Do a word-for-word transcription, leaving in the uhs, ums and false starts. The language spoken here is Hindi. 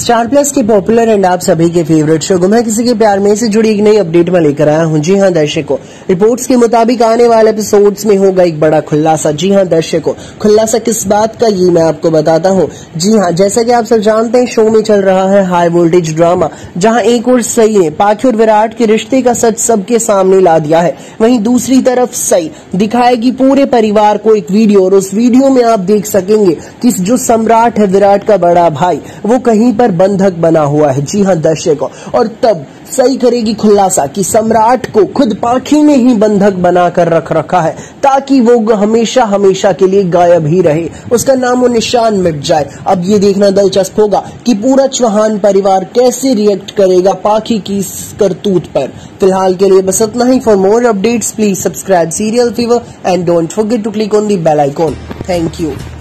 स्टार प्लस के पॉपुलर एंड आप सभी के फेवरेट शो गुम है किसी के प्यार में से जुड़ी एक नई अपडेट में लेकर आया हूं। जी हां दर्शकों, रिपोर्ट्स के मुताबिक आने वाले एपिसोड्स में होगा एक बड़ा खुलासा। जी हां दर्शकों, खुलासा किस बात का ये मैं आपको बताता हूं। जी हां, जैसा कि आप सब जानते हैं शो में चल रहा है हाई वोल्टेज ड्रामा, जहां एक और सई ने पाखी और विराट के रिश्ते का सच सबके सामने ला दिया है। वहीं दूसरी तरफ सई दिखाएगी पूरे परिवार को एक वीडियो, और उस वीडियो में आप देख सकेंगे कि जो सम्राट है विराट का बड़ा भाई, वो कहीं पर बंधक बना हुआ है। जी हां दर्शकों, और तब सई करेगी खुलासा कि सम्राट को खुद पाखी ने ही बंधक बनाकर रख रखा है ताकि वो हमेशा हमेशा के लिए गायब ही रहे, उसका नामो निशान मिट जाए। अब ये देखना दिलचस्प होगा कि पूरा चौहान परिवार कैसे रिएक्ट करेगा पाखी की इस करतूत पर। फिलहाल के लिए बस इतना ही। For more updates please subscribe serial fever and don't forget to click on the bell icon. Thank you.